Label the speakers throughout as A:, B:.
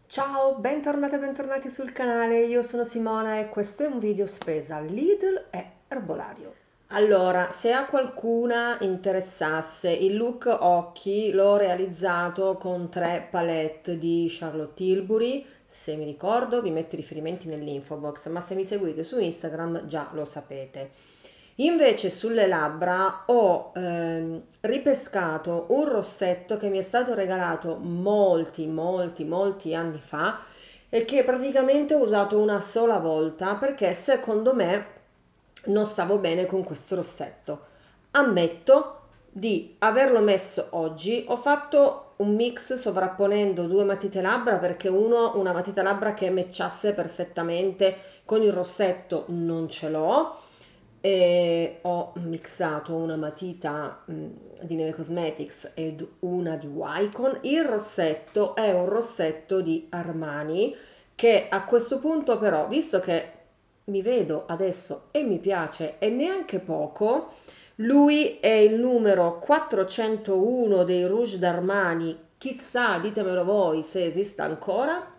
A: Ciao, bentornate e bentornati sul canale, io sono Simona e questo è un video spesa Lidl e Erbolario. Allora, se a qualcuna interessasse il look occhi, l'ho realizzato con 3 palette di Charlotte Tilbury. Se mi ricordo, vi metto i riferimenti nell'info box, ma se mi seguite su Instagram già lo sapete. Invece sulle labbra ho ripescato un rossetto che mi è stato regalato molti anni fa e che praticamente ho usato una sola volta perché secondo me non stavo bene con questo rossetto. Ammetto di averlo messo oggi, ho fatto un mix sovrapponendo due matite labbra perché una matita labbra che matchasse perfettamente con il rossetto non ce l'ho e ho mixato una matita di Neve Cosmetics ed una di Wycon. Il rossetto è un rossetto di Armani che a questo punto però, visto che mi vedo adesso e mi piace e neanche poco, lui è il numero 401 dei Rouge d'Armani, chissà, ditemelo voi se esista ancora.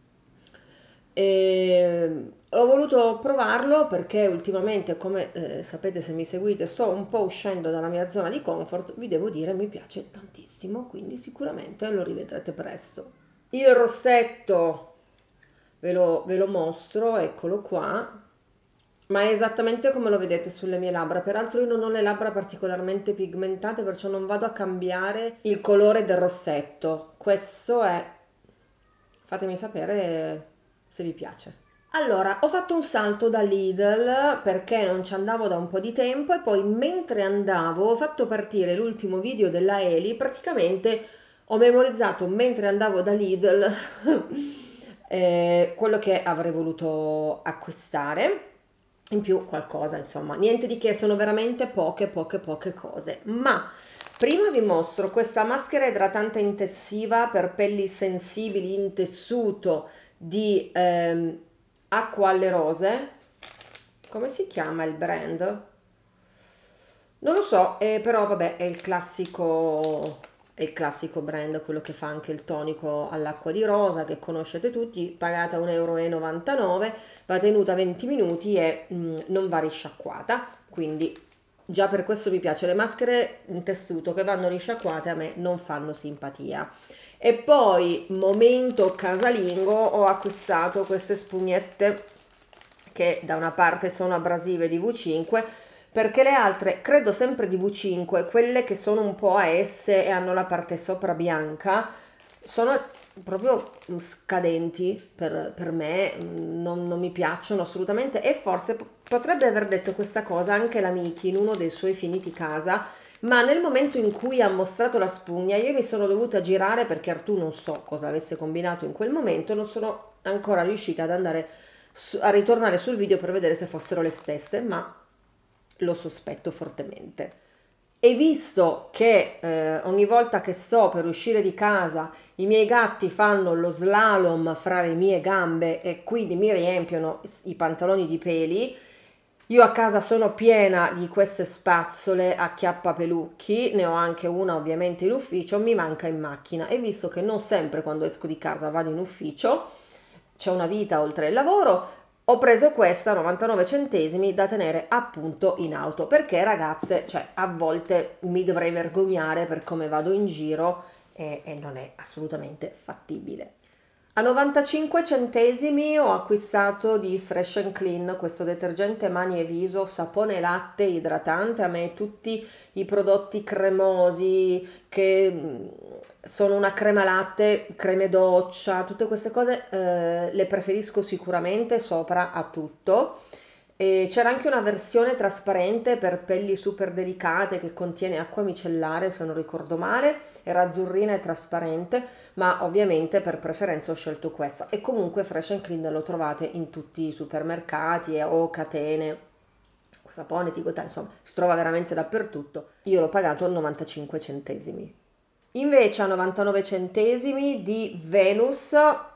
A: E ho voluto provarlo perché ultimamente, come sapete se mi seguite, sto un po' uscendo dalla mia zona di comfort, vi devo dire mi piace tantissimo, quindi sicuramente lo rivedrete presto. Il rossetto ve lo mostro, eccolo qua, ma è esattamente come lo vedete sulle mie labbra. Peraltro io non ho le labbra particolarmente pigmentate, perciò non vado a cambiare il colore del rossetto. Questo è, fatemi sapere se vi piace. Allora, ho fatto un salto da Lidl perché non ci andavo da un po' di tempo e poi mentre andavo ho fatto partire l'ultimo video della Eli, praticamente ho memorizzato mentre andavo da Lidl quello che avrei voluto acquistare, in più qualcosa, insomma, niente di che, sono veramente poche cose, ma prima vi mostro questa maschera idratante intensiva per pelli sensibili in tessuto di Acqua alle Rose. Come si chiama il brand? Non lo so, però vabbè, è il classico brand, quello che fa anche il tonico all'acqua di rosa, che conoscete tutti, pagata 1,99 euro, va tenuta 20 minuti e non va risciacquata, quindi già per questo mi piace. Le maschere in tessuto che vanno risciacquate a me non fanno simpatia. E poi, momento casalingo, ho acquistato queste spugnette che da una parte sono abrasive di V5 perché le altre, credo sempre di V5, quelle che sono un po' a S e hanno la parte sopra bianca, sono proprio scadenti per me, non mi piacciono assolutamente e forse potrebbe aver detto questa cosa anche la Miki in uno dei suoi finiti casa, ma nel momento in cui ha mostrato la spugna io mi sono dovuta girare perché Artù non so cosa avesse combinato in quel momento, non sono ancora riuscita ad andare a ritornare sul video per vedere se fossero le stesse, ma lo sospetto fortemente. E visto che ogni volta che sto per uscire di casa i miei gatti fanno lo slalom fra le mie gambe e quindi mi riempiono i pantaloni di peli, io a casa sono piena di queste spazzole a chiappapelucchi, ne ho anche una ovviamente in ufficio, mi manca in macchina e visto che non sempre quando esco di casa vado in ufficio, c'è una vita oltre il lavoro, ho preso questa 99 centesimi da tenere appunto in auto perché ragazze, cioè a volte mi dovrei vergognare per come vado in giro e non è assolutamente fattibile. A 95 centesimi ho acquistato di Fresh and Clean questo detergente mani e viso, sapone latte idratante. A me tutti i prodotti cremosi che sono una crema latte, creme doccia, tutte queste cose le preferisco sicuramente sopra a tutto. E c'era anche una versione trasparente per pelli super delicate che contiene acqua micellare, se non ricordo male, era azzurrina e trasparente, ma ovviamente per preferenza ho scelto questa. E comunque Fresh and Clean lo trovate in tutti i supermercati o catene, Sapone, Tigotà, insomma, si trova veramente dappertutto. Io l'ho pagato 95 centesimi. Invece a 99 centesimi di Venus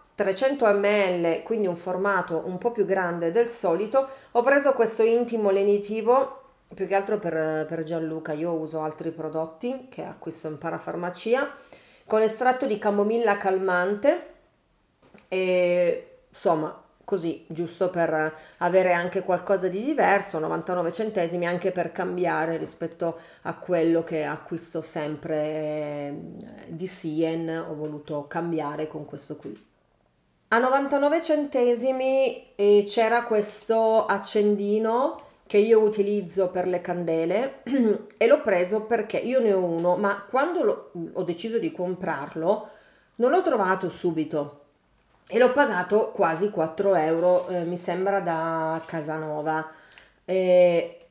A: 300 ml, quindi un formato un po' più grande del solito, ho preso questo intimo lenitivo, più che altro per Gianluca, io uso altri prodotti che acquisto in parafarmacia, con estratto di camomilla calmante e insomma così, giusto per avere anche qualcosa di diverso, 99 centesimi, anche per cambiare rispetto a quello che acquisto sempre di Sien, ho voluto cambiare con questo qui. A 99 centesimi c'era questo accendino che io utilizzo per le candele e l'ho preso perché io ne ho uno, ma quando ho deciso di comprarlo non l'ho trovato subito e l'ho pagato quasi 4 euro, mi sembra da Casanova. E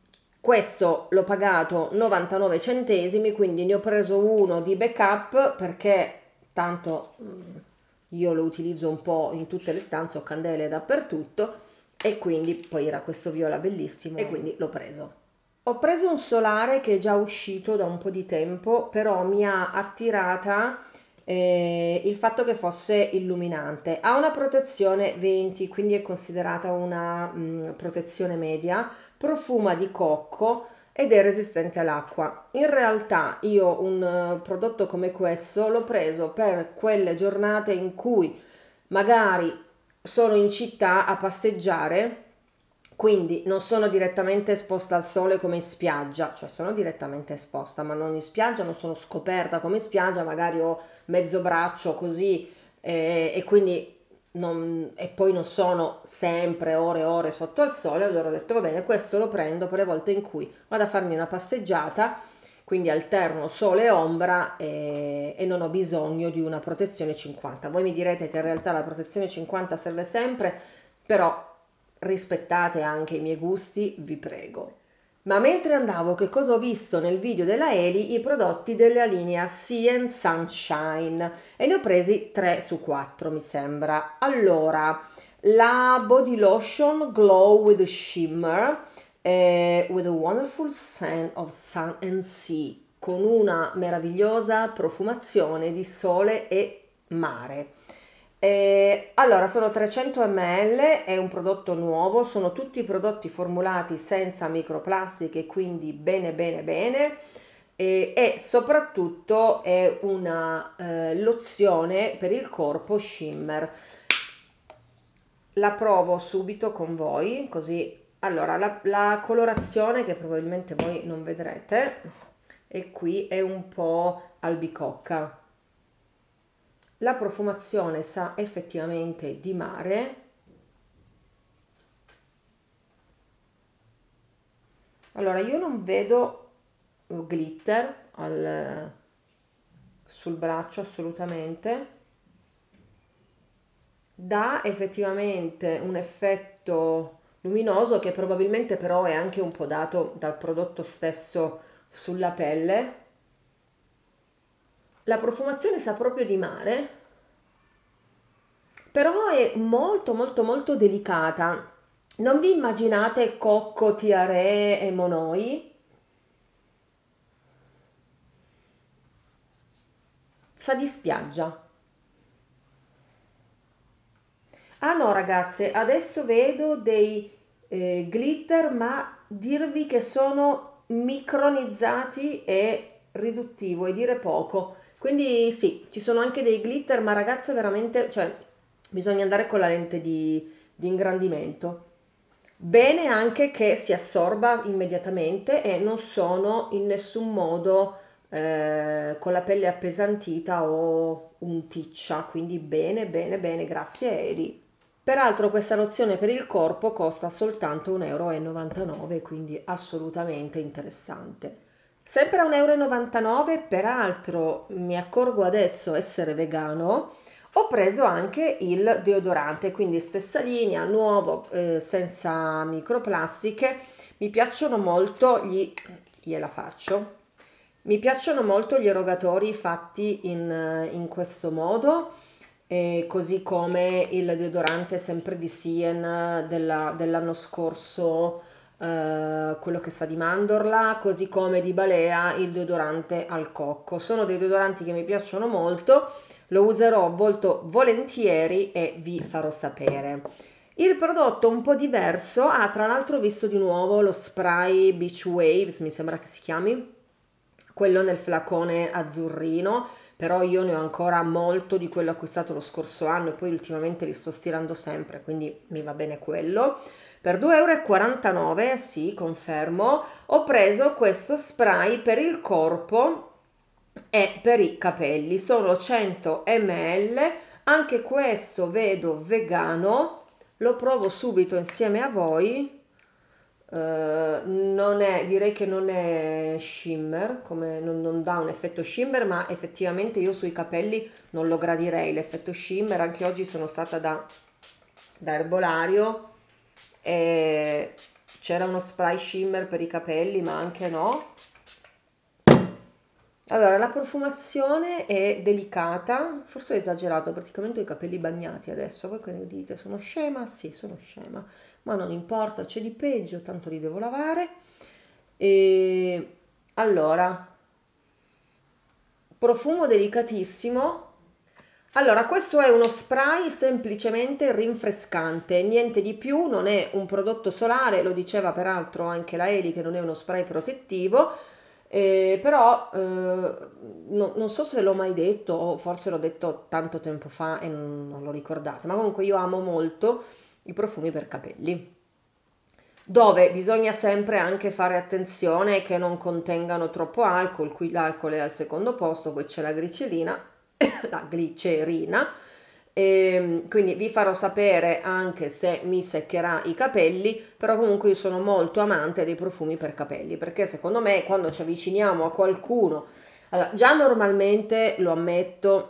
A: questo l'ho pagato 99 centesimi, quindi ne ho preso uno di backup perché tanto io lo utilizzo un po' in tutte le stanze, ho candele dappertutto e quindi poi era questo viola bellissimo e quindi l'ho preso. Ho preso un solare che è già uscito da un po' di tempo, però mi ha attirata il fatto che fosse illuminante. Ha una protezione 20, quindi è considerata una protezione media, profuma di cocco ed è resistente all'acqua. In realtà io un prodotto come questo l'ho preso per quelle giornate in cui magari sono in città a passeggiare, quindi non sono direttamente esposta al sole come in spiaggia, cioè sono direttamente esposta, ma non in spiaggia, non sono scoperta come in spiaggia, magari ho mezzo braccio così e quindi e poi non sono sempre ore e ore sotto al sole, allora ho detto va bene, questo lo prendo per le volte in cui vado a farmi una passeggiata, quindi alterno sole e ombra e non ho bisogno di una protezione 50. Voi mi direte che in realtà la protezione 50 serve sempre, però rispettate anche i miei gusti, vi prego. Ma mentre andavo, che cosa ho visto nel video della Eli? I prodotti della linea Sien Sunshine e ne ho presi 3 su 4 mi sembra. Allora, la body lotion Glow with a Shimmer with a wonderful scent of sun and sea, con una meravigliosa profumazione di sole e mare. Allora, sono 300 ml, è un prodotto nuovo, sono tutti prodotti formulati senza microplastiche, quindi bene bene bene, e soprattutto è una lozione per il corpo shimmer. La provo subito con voi, così. Allora, la colorazione che probabilmente voi non vedrete, e qui è un po' albicocca. La profumazione sa effettivamente di mare. Allora, io non vedo glitter sul braccio assolutamente. Dà effettivamente un effetto luminoso che probabilmente però è anche un po' dato dal prodotto stesso sulla pelle. La profumazione sa proprio di mare, però è molto molto molto delicata. Non vi immaginate cocco, tiare e monoi? Sa di spiaggia. Ah no ragazze, adesso vedo dei glitter, ma dirvi che sono micronizzati è riduttivo e dire poco. Quindi sì, ci sono anche dei glitter, ma ragazze veramente, cioè bisogna andare con la lente di ingrandimento. Bene anche che si assorba immediatamente e non sono in nessun modo con la pelle appesantita o unticcia, quindi bene bene bene, grazie Eri. Peraltro questa lozione per il corpo costa soltanto 1,99 euro, quindi assolutamente interessante. Sempre a 1,99 euro, peraltro mi accorgo adesso essere vegano, ho preso anche il deodorante, quindi stessa linea, nuovo, senza microplastiche. Mi piacciono molto gliela faccio. Mi piacciono molto gli erogatori fatti in questo modo, così come il deodorante sempre di Sien dell'anno scorso, quello che sa di mandorla, così come di Balea il deodorante al cocco. Sono dei deodoranti che mi piacciono molto, lo userò molto volentieri e vi farò sapere. Il prodotto un po' diverso, tra l'altro ho visto di nuovo lo spray Beach Waves, mi sembra che si chiami, quello nel flacone azzurrino, però io ne ho ancora molto di quello acquistato lo scorso anno e poi ultimamente li sto stirando sempre, quindi mi va bene quello. Per 2,49 euro, sì, confermo, ho preso questo spray per il corpo e per i capelli, sono 100 ml, anche questo vedo vegano, lo provo subito insieme a voi. Non è, direi che non è shimmer, come non dà un effetto shimmer, ma effettivamente io sui capelli non lo gradirei l'effetto shimmer. Anche oggi sono stata da erbolario e c'era uno spray shimmer per i capelli, ma anche no. Allora, la profumazione è delicata, forse ho esagerato, praticamente ho i capelli bagnati adesso, voi che ne dite? Sono scema? Sì, sono scema, ma non importa, c'è di peggio, tanto li devo lavare. E allora, profumo delicatissimo. Allora, questo è uno spray semplicemente rinfrescante, niente di più, non è un prodotto solare, lo diceva peraltro anche la Eli che non è uno spray protettivo, però non so se l'ho mai detto o forse l'ho detto tanto tempo fa e non lo ricordate, ma comunque io amo molto i profumi per capelli, dove bisogna sempre anche fare attenzione che non contengano troppo alcol, qui l'alcol è al secondo posto, poi c'è la glicerina, la glicerina, e quindi vi farò sapere anche se mi seccherà i capelli, però comunque io sono molto amante dei profumi per capelli, perché secondo me quando ci avviciniamo a qualcuno, allora, già normalmente lo ammetto,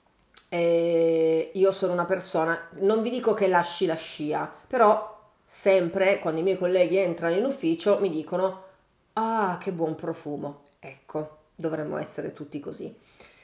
A: io sono una persona, non vi dico che lasci la scia, però sempre quando i miei colleghi entrano in ufficio mi dicono: ah, che buon profumo. Ecco, dovremmo essere tutti così.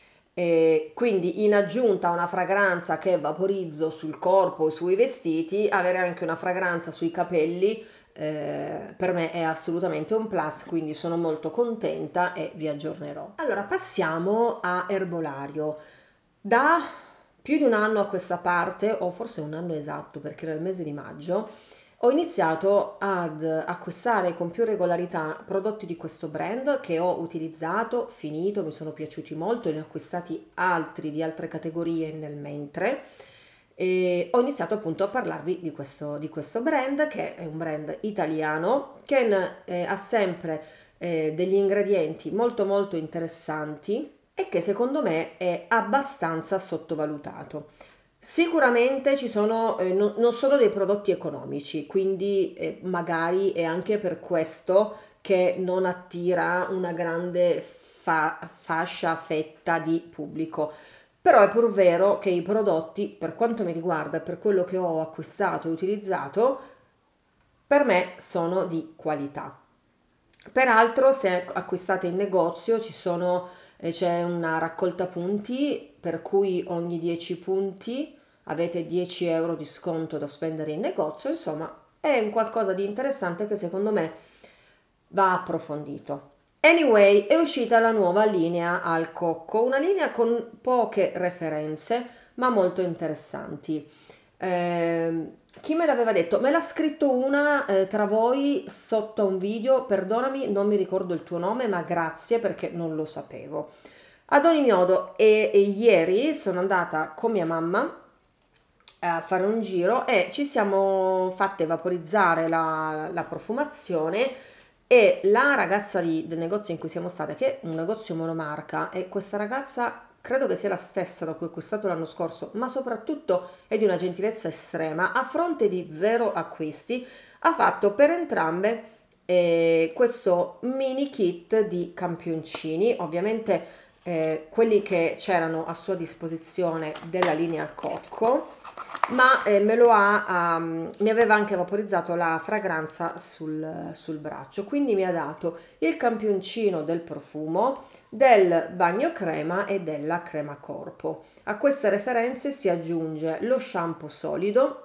A: E quindi in aggiunta a una fragranza che vaporizzo sul corpo e sui vestiti, avere anche una fragranza sui capelli per me è assolutamente un plus, quindi sono molto contenta e vi aggiornerò. Allora, passiamo a erbolario. Da più di un anno a questa parte, o forse un anno esatto perché era il mese di maggio, ho iniziato ad acquistare con più regolarità prodotti di questo brand che ho utilizzato, finito, mi sono piaciuti molto, ne ho acquistati altri di altre categorie nel mentre e ho iniziato appunto a parlarvi di questo brand che è un brand italiano che ha sempre degli ingredienti molto molto interessanti e che secondo me è abbastanza sottovalutato. Sicuramente ci sono, non sono dei prodotti economici, quindi magari è anche per questo che non attira una grande fascia, fetta di pubblico. Però è pur vero che i prodotti, per quanto mi riguarda e per quello che ho acquistato e utilizzato, per me sono di qualità. Peraltro, se acquistate in negozio c'è una raccolta punti per cui ogni 10 punti avete 10 € di sconto da spendere in negozio. Insomma, è un qualcosa di interessante che secondo me va approfondito. Anyway, è uscita la nuova linea al cocco, una linea con poche referenze ma molto interessanti. Chi me l'aveva detto? Me l'ha scritto una tra voi sotto a un video, perdonami, non mi ricordo il tuo nome, ma grazie perché non lo sapevo. Ad ogni modo, e ieri sono andata con mia mamma a fare un giro e ci siamo fatte vaporizzare la profumazione e la ragazza del negozio in cui siamo state, che è un negozio monomarca, e questa ragazza credo che sia la stessa da cui ho acquistato l'anno scorso, ma soprattutto è di una gentilezza estrema, a fronte di 0 acquisti, ha fatto per entrambe questo mini kit di campioncini, ovviamente quelli che c'erano a sua disposizione della linea al cocco, ma mi aveva anche vaporizzato la fragranza sul braccio, quindi mi ha dato il campioncino del profumo, del bagno crema e della crema corpo. A queste referenze si aggiunge lo shampoo solido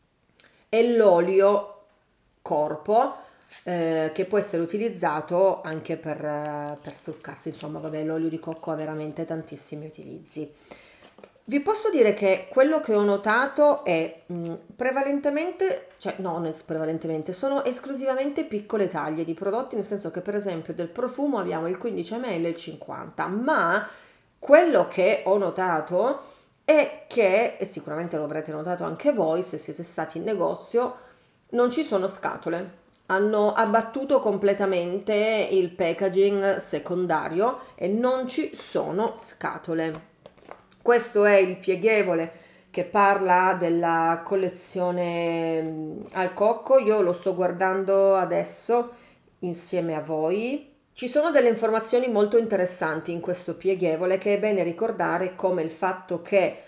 A: e l'olio corpo, che può essere utilizzato anche per struccarsi. Insomma, vabbè, l'olio di cocco ha veramente tantissimi utilizzi. Vi posso dire che quello che ho notato è prevalentemente, cioè no, non è prevalentemente, sono esclusivamente piccole taglie di prodotti, nel senso che per esempio del profumo abbiamo il 15 ml e il 50, ma Quello che ho notato è che, e sicuramente lo avrete notato anche voi se siete stati in negozio, non ci sono scatole. Hanno abbattuto completamente il packaging secondario e non ci sono scatole. Questo è il pieghevole che parla della collezione al cocco. Io lo sto guardando adesso insieme a voi. Ci sono delle informazioni molto interessanti in questo pieghevole, che è bene ricordare, come il fatto che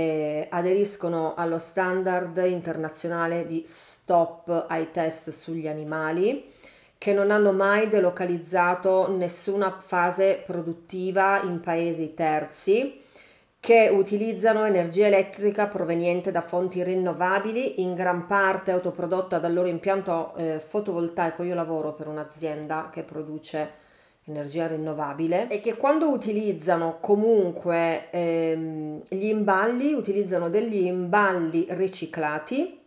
A: aderiscono allo standard internazionale di stop ai test sugli animali, che non hanno mai delocalizzato nessuna fase produttiva in paesi terzi, che utilizzano energia elettrica proveniente da fonti rinnovabili, in gran parte autoprodotta dal loro impianto fotovoltaico. Io lavoro per un'azienda che produce energia rinnovabile, e che quando utilizzano comunque gli imballi, utilizzano degli imballi riciclati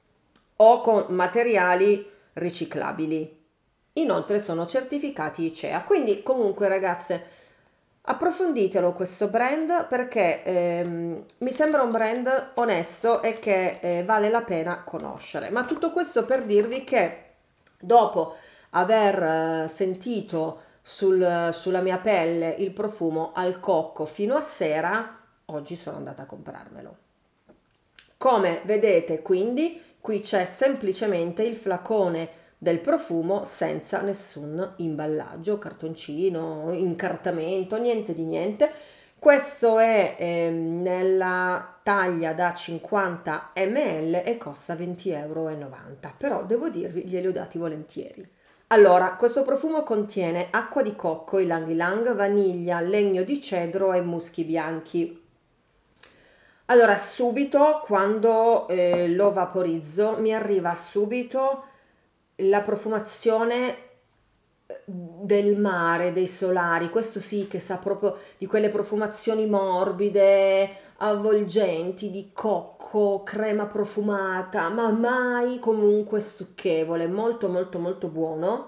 A: o con materiali riciclabili. Inoltre sono certificati ICEA. Quindi comunque, ragazze, approfonditelo questo brand, perché mi sembra un brand onesto e che vale la pena conoscere. Ma tutto questo per dirvi che dopo aver sentito sulla mia pelle il profumo al cocco fino a sera, oggi sono andata a comprarmelo. Come vedete, quindi qui c'è semplicemente il flacone del profumo senza nessun imballaggio, cartoncino, incartamento, niente di niente. Questo è nella taglia da 50 ml e costa 20,90 €, però devo dirvi, glieli ho dati volentieri. Allora, questo profumo contiene acqua di cocco, ylang ylang, vaniglia, legno di cedro e muschi bianchi. Allora, subito quando lo vaporizzo mi arriva subito la profumazione del mare, dei solari. Questo sì che sa proprio di quelle profumazioni morbide, avvolgenti, di cocco, crema profumata, ma mai comunque stucchevole, molto molto molto buono.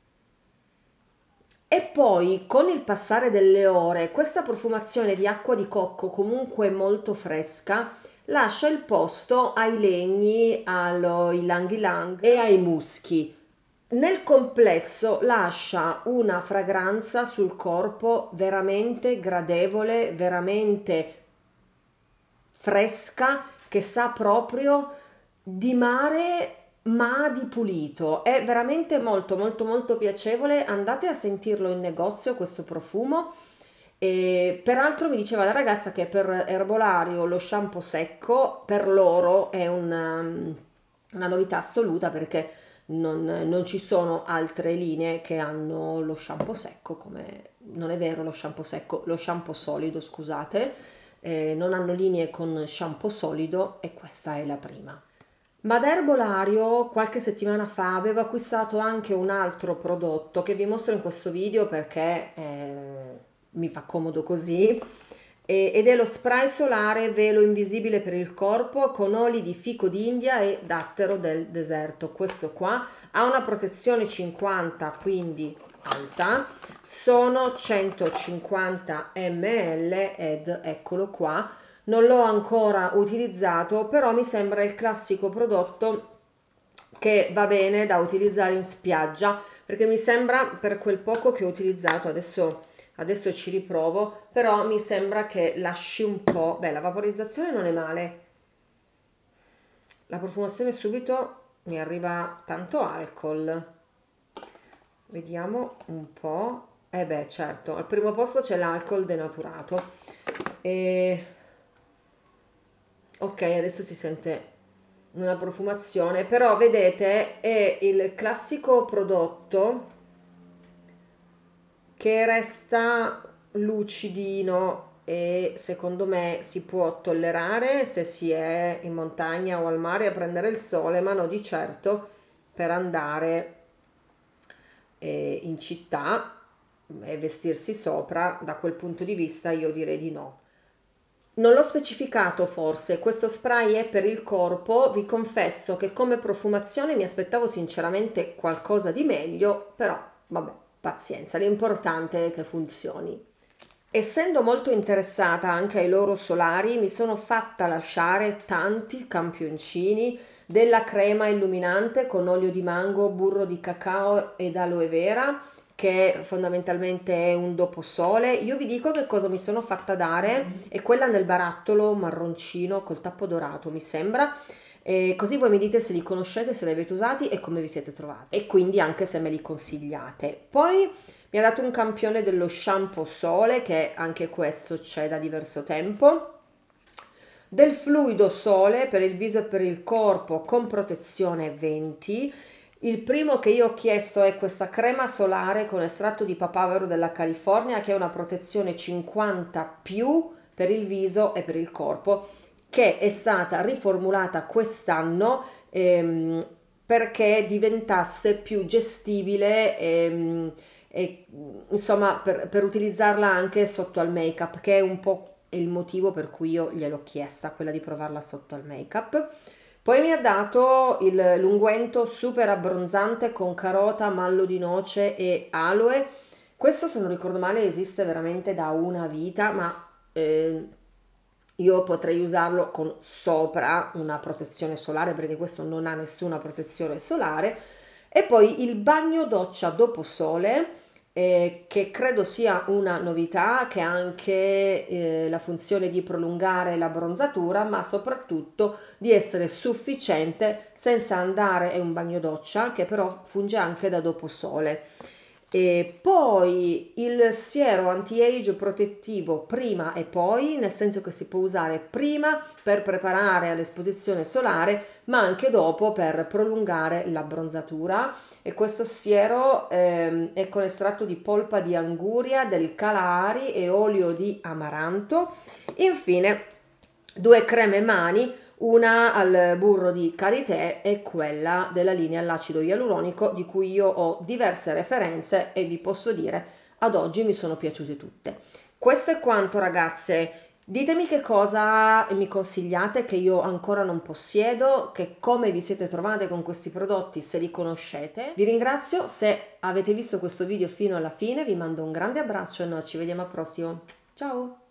A: E poi con il passare delle ore questa profumazione di acqua di cocco, comunque molto fresca, lascia il posto ai legni, allo ylang ylang e ai muschi. Nel complesso lascia una fragranza sul corpo veramente gradevole, veramente fresca, che sa proprio di mare ma di pulito. È veramente molto molto molto piacevole. Andate a sentirlo in negozio questo profumo. E peraltro mi diceva la ragazza che per erbolario lo shampoo secco per loro è una novità assoluta, perché non ci sono altre linee che hanno lo shampoo secco, come non è vero, lo shampoo secco, lo shampoo solido, scusate, non hanno linee con shampoo solido, e questa è la prima. Ma da erbolario qualche settimana fa avevo acquistato anche un altro prodotto che vi mostro in questo video, perché mi fa comodo così, ed è lo spray solare velo invisibile per il corpo con oli di fico d'India e dattero del deserto. Questo qua ha una protezione 50, quindi alta, sono 150 ml ed eccolo qua. Non l'ho ancora utilizzato, però mi sembra il classico prodotto che va bene da utilizzare in spiaggia, perché mi sembra, per quel poco che ho utilizzato, adesso ci riprovo, però mi sembra che lasci un po', beh, la vaporizzazione non è male, la profumazione subito mi arriva tanto alcol, vediamo un po', e beh certo, al primo posto c'è l'alcol denaturato, e ok, adesso si sente una profumazione, però vedete è il classico prodotto che resta lucidino, e secondo me si può tollerare se si è in montagna o al mare a prendere il sole, ma no di certo per andare in città e vestirsi sopra. Da quel punto di vista io direi di no. Non l'ho specificato forse, questo spray è per il corpo, vi confesso che come profumazione mi aspettavo sinceramente qualcosa di meglio, però vabbè, pazienza, l'importante è che funzioni. Essendo molto interessata anche ai loro solari, mi sono fatta lasciare tanti campioncini della crema illuminante con olio di mango, burro di cacao ed aloe vera, che fondamentalmente è un doposole. Io vi dico che cosa mi sono fatta dare, è quella nel barattolo marroncino col tappo dorato, mi sembra. E così voi mi dite se li conoscete, se li avete usati e come vi siete trovati, e quindi anche se me li consigliate. Poi mi ha dato un campione dello shampoo Sole, che anche questo c'è da diverso tempo, del fluido Sole per il viso e per il corpo con protezione 20. Il primo che io ho chiesto è questa crema solare con estratto di papavero della California, che è una protezione 50 più per il viso e per il corpo, che è stata riformulata quest'anno perché diventasse più gestibile e insomma per utilizzarla anche sotto al make up, che è un po' il motivo per cui io gliel'ho chiesta, quella di provarla sotto al make up. Poi mi ha dato l'unguento super abbronzante con carota, mallo di noce e aloe. Questo, se non ricordo male, esiste veramente da una vita, ma io potrei usarlo con sopra una protezione solare, perché questo non ha nessuna protezione solare. E poi il bagno doccia dopo sole, che credo sia una novità, che ha anche la funzione di prolungare l'abbronzatura, ma soprattutto di essere sufficiente senza andare, è un bagno doccia che però funge anche da dopo sole. E poi il siero anti-age protettivo prima e poi, nel senso che si può usare prima per preparare all'esposizione solare, ma anche dopo per prolungare l'abbronzatura. E questo siero è con estratto di polpa di anguria, del Kalahari e olio di amaranto. Infine 2 creme mani, una al burro di karité e quella della linea all'acido ialuronico, di cui io ho diverse referenze e vi posso dire ad oggi mi sono piaciute tutte. Questo è quanto, ragazze. Ditemi che cosa mi consigliate, che io ancora non possiedo, che come vi siete trovate con questi prodotti, se li conoscete. Vi ringrazio, se avete visto questo video fino alla fine vi mando un grande abbraccio e noi ci vediamo al prossimo. Ciao!